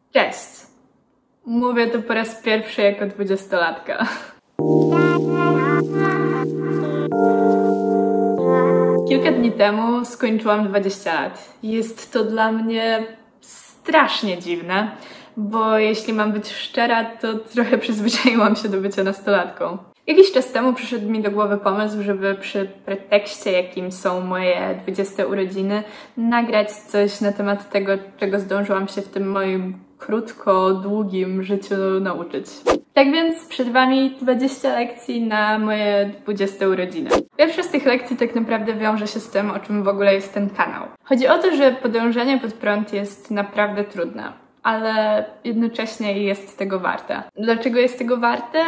Cześć! Mówię to po raz pierwszy jako 20-latka. Kilka dni temu skończyłam 20 lat. Jest to dla mnie strasznie dziwne, bo jeśli mam być szczera, to trochę przyzwyczaiłam się do bycia nastolatką. Jakiś czas temu przyszedł mi do głowy pomysł, żeby przy pretekście, jakim są moje 20 urodziny, nagrać coś na temat tego, czego zdążyłam się w tym moim krótko, długim życiu nauczyć. Tak więc przed Wami 20 lekcji na moje 20 urodziny. Pierwsza z tych lekcji tak naprawdę wiąże się z tym, o czym w ogóle jest ten kanał. Chodzi o to, że podążanie pod prąd jest naprawdę trudne, ale jednocześnie jest tego warte. Dlaczego jest tego warte?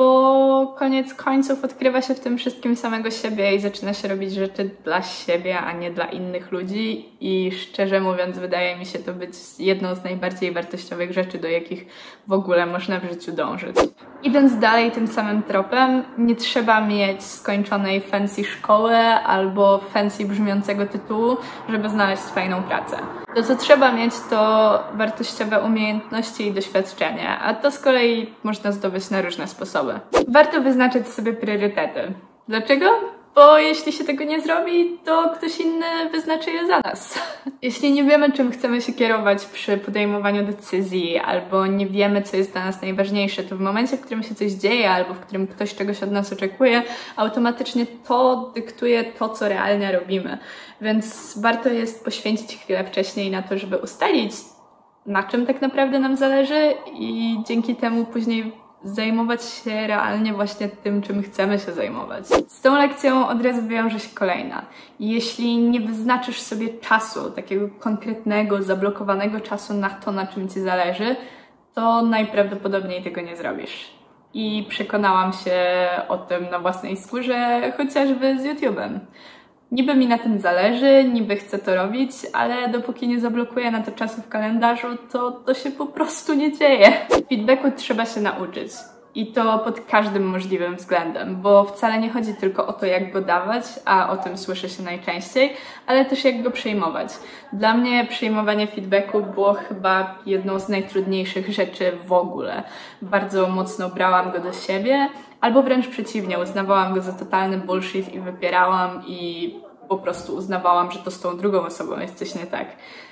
Bo koniec końców odkrywa się w tym wszystkim samego siebie i zaczyna się robić rzeczy dla siebie, a nie dla innych ludzi i szczerze mówiąc wydaje mi się to być jedną z najbardziej wartościowych rzeczy, do jakich w ogóle można w życiu dążyć. Idąc dalej tym samym tropem, nie trzeba mieć skończonej fancy szkoły albo fancy brzmiącego tytułu, żeby znaleźć fajną pracę. To, co trzeba mieć, to wartościowe umiejętności i doświadczenie, a to z kolei można zdobyć na różne sposoby. Warto wyznaczyć sobie priorytety. Dlaczego? Bo jeśli się tego nie zrobi, to ktoś inny wyznaczy je za nas. Jeśli nie wiemy, czym chcemy się kierować przy podejmowaniu decyzji, albo nie wiemy, co jest dla nas najważniejsze, to w momencie, w którym się coś dzieje, albo w którym ktoś czegoś od nas oczekuje, automatycznie to dyktuje to, co realnie robimy. Więc warto jest poświęcić chwilę wcześniej na to, żeby ustalić, na czym tak naprawdę nam zależy i dzięki temu później zajmować się realnie właśnie tym, czym chcemy się zajmować. Z tą lekcją od razu wiąże się kolejna. Jeśli nie wyznaczysz sobie czasu, takiego konkretnego, zablokowanego czasu na to, na czym Ci zależy, to najprawdopodobniej tego nie zrobisz. I przekonałam się o tym na własnej skórze, chociażby z YouTube'em. Niby mi na tym zależy, niby chcę to robić, ale dopóki nie zablokuję na to czasu w kalendarzu, to się po prostu nie dzieje. Feedbacku trzeba się nauczyć. I to pod każdym możliwym względem, bo wcale nie chodzi tylko o to, jak go dawać, a o tym słyszy się najczęściej, ale też jak go przyjmować. Dla mnie przyjmowanie feedbacku było chyba jedną z najtrudniejszych rzeczy w ogóle. Bardzo mocno brałam go do siebie, albo wręcz przeciwnie, uznawałam go za totalny bullshit i wypierałam i po prostu uznawałam, że to z tą drugą osobą jest coś nie tak.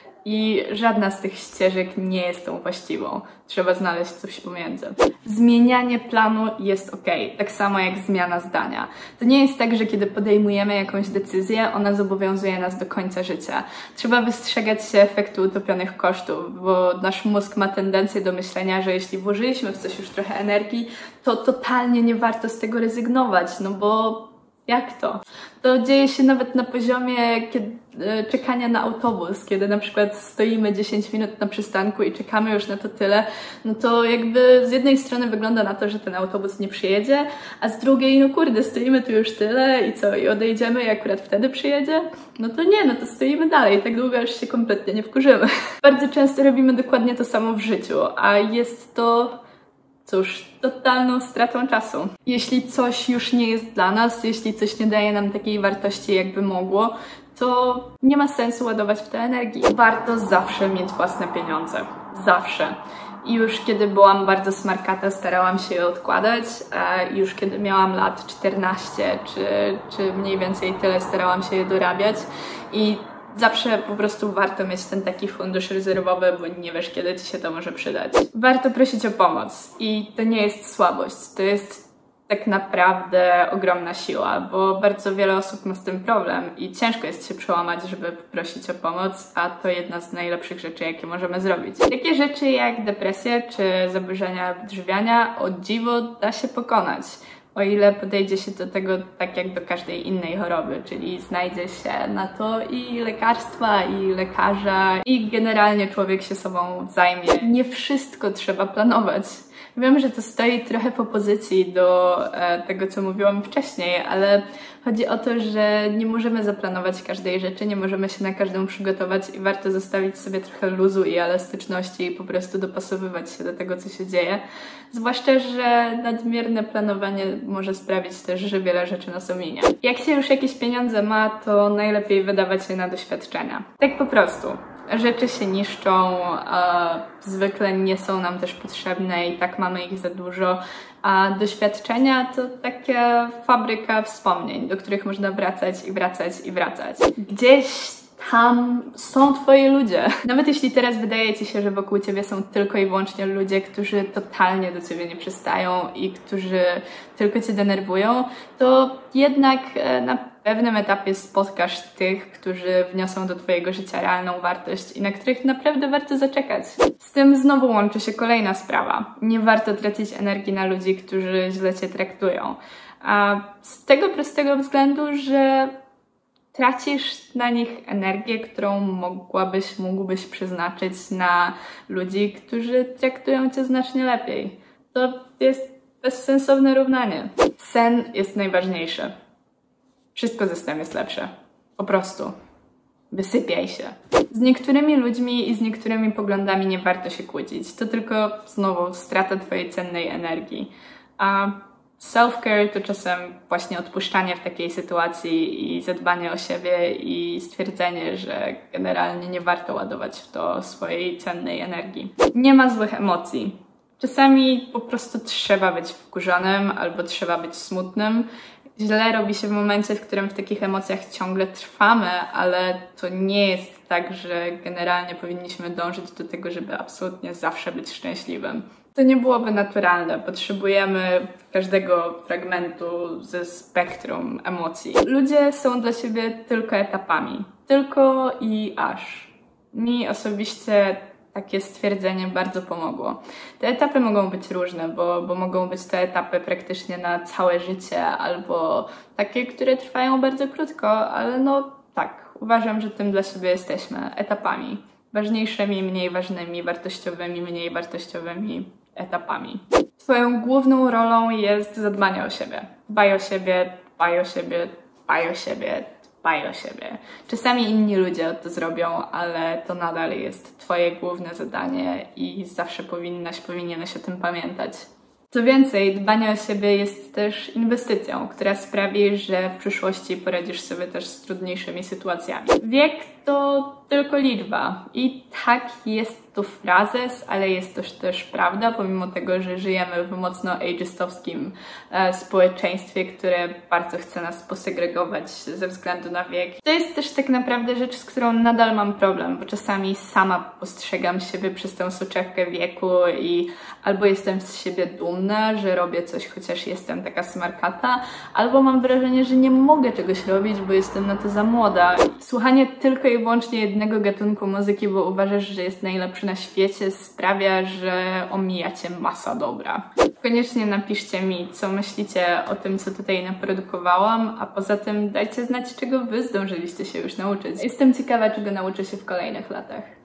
I żadna z tych ścieżek nie jest tą właściwą. Trzeba znaleźć coś pomiędzy. Zmienianie planu jest ok, tak samo jak zmiana zdania. To nie jest tak, że kiedy podejmujemy jakąś decyzję, ona zobowiązuje nas do końca życia. Trzeba wystrzegać się efektu utopionych kosztów, bo nasz mózg ma tendencję do myślenia, że jeśli włożyliśmy w coś już trochę energii, to totalnie nie warto z tego rezygnować, no bo jak to? To dzieje się nawet na poziomie czekania na autobus, kiedy na przykład stoimy 10 minut na przystanku i czekamy już na to tyle, no to jakby z jednej strony wygląda na to, że ten autobus nie przyjedzie, a z drugiej, no kurde, stoimy tu już tyle i co, i odejdziemy i akurat wtedy przyjedzie? No to nie, no to stoimy dalej, tak długo aż się kompletnie nie wkurzymy. Bardzo często robimy dokładnie to samo w życiu, a jest to, cóż, totalną stratą czasu. Jeśli coś już nie jest dla nas, jeśli coś nie daje nam takiej wartości, jakby mogło, to nie ma sensu ładować w to energii. Warto zawsze mieć własne pieniądze. Zawsze. I już kiedy byłam bardzo smarkata, starałam się je odkładać, a już kiedy miałam lat 14 czy mniej więcej tyle, starałam się je dorabiać i zawsze po prostu warto mieć ten taki fundusz rezerwowy, bo nie wiesz, kiedy Ci się to może przydać. Warto prosić o pomoc i to nie jest słabość, to jest tak naprawdę ogromna siła, bo bardzo wiele osób ma z tym problem i ciężko jest się przełamać, żeby prosić o pomoc, a to jedna z najlepszych rzeczy, jakie możemy zrobić. Takie rzeczy jak depresja czy zaburzenia odżywiania, o dziwo, da się pokonać. O ile podejdzie się do tego tak jak do każdej innej choroby, czyli znajdzie się na to i lekarstwa, i lekarza, i generalnie człowiek się sobą zajmie. Nie wszystko trzeba planować. Wiem, że to stoi trochę w opozycji do tego, co mówiłam wcześniej, ale chodzi o to, że nie możemy zaplanować każdej rzeczy, nie możemy się na każdą przygotować i warto zostawić sobie trochę luzu i elastyczności i po prostu dopasowywać się do tego, co się dzieje. Zwłaszcza, że nadmierne planowanie może sprawić też, że wiele rzeczy nas ominie. Jak się już jakieś pieniądze ma, to najlepiej wydawać je na doświadczenia. Tak po prostu. Rzeczy się niszczą, zwykle nie są nam też potrzebne i tak mamy ich za dużo, a doświadczenia to taka fabryka wspomnień, do których można wracać i wracać i wracać. Gdzieś tam są twoi ludzie. Nawet jeśli teraz wydaje ci się, że wokół ciebie są tylko i wyłącznie ludzie, którzy totalnie do ciebie nie przystają i którzy tylko cię denerwują, to jednak na pewnym etapie spotkasz tych, którzy wniosą do twojego życia realną wartość i na których naprawdę warto zaczekać. Z tym znowu łączy się kolejna sprawa. Nie warto tracić energii na ludzi, którzy źle cię traktują. A z tego prostego względu, że tracisz na nich energię, którą mógłbyś przeznaczyć na ludzi, którzy traktują cię znacznie lepiej. To jest bezsensowne równanie. Sen jest najważniejszy. Wszystko ze snem jest lepsze. Po prostu. Wysypiaj się. Z niektórymi ludźmi i z niektórymi poglądami nie warto się kłócić. To tylko znowu strata twojej cennej energii. A self-care to czasem właśnie odpuszczanie w takiej sytuacji i zadbanie o siebie i stwierdzenie, że generalnie nie warto ładować w to swojej cennej energii. Nie ma złych emocji. Czasami po prostu trzeba być wkurzonym albo trzeba być smutnym. Źle robi się w momencie, w którym w takich emocjach ciągle trwamy, ale to nie jest tak, że generalnie powinniśmy dążyć do tego, żeby absolutnie zawsze być szczęśliwym. To nie byłoby naturalne. Potrzebujemy każdego fragmentu ze spektrum emocji. Ludzie są dla siebie tylko etapami. Tylko i aż. Mi osobiście takie stwierdzenie bardzo pomogło. Te etapy mogą być różne, bo mogą być te etapy praktycznie na całe życie, albo takie, które trwają bardzo krótko, ale no tak, uważam, że tym dla siebie jesteśmy etapami. Ważniejszymi, mniej ważnymi, wartościowymi, mniej wartościowymi etapami. Twoją główną rolą jest zadbanie o siebie. Dbaj o siebie, dbaj o siebie, dbaj o siebie, dbaj o siebie. Czasami inni ludzie to zrobią, ale to nadal jest twoje główne zadanie i zawsze powinieneś o tym pamiętać. Co więcej, dbanie o siebie jest też inwestycją, która sprawi, że w przyszłości poradzisz sobie też z trudniejszymi sytuacjami. Wiek to tylko liczba i tak jest to frazes, ale jest to też prawda, pomimo tego, że żyjemy w mocno ageistowskim społeczeństwie, które bardzo chce nas posegregować ze względu na wiek. To jest też tak naprawdę rzecz, z którą nadal mam problem, bo czasami sama postrzegam siebie przez tę soczewkę wieku i albo jestem z siebie dumna, że robię coś, chociaż jestem taka smarkata, albo mam wrażenie, że nie mogę czegoś robić, bo jestem na to za młoda. Słuchanie tylko i wyłącznie jednego gatunku muzyki, bo uważasz, że jest najlepszy na świecie, sprawia, że omijacie masa dobra. Koniecznie napiszcie mi, co myślicie o tym, co tutaj naprodukowałam, a poza tym dajcie znać, czego wy zdążyliście się już nauczyć. Jestem ciekawa, czego nauczę się w kolejnych latach.